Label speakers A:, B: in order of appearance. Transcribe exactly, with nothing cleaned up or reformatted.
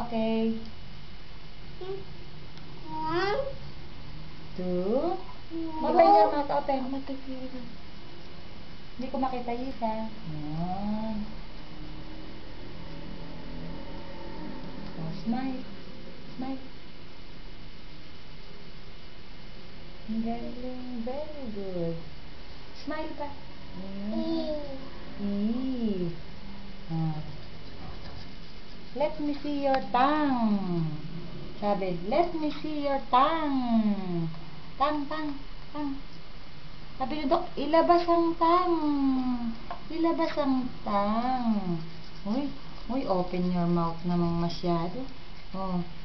A: Okay.
B: One.
A: Two.
B: No.
A: Open your mouth. Open. Hindi ko makita yung isa. Yan. Oh, smile. Smile. Ang galing. Very good. Smile pa. Yan. E. Ah. Let me see your tongue. Sabi, let me see your tongue. Tang, tang, tang. Sabi ni Dok, ilabas ang tang. Ilabas ang tang. Uy, uy, open your mouth namang masyado. Oh.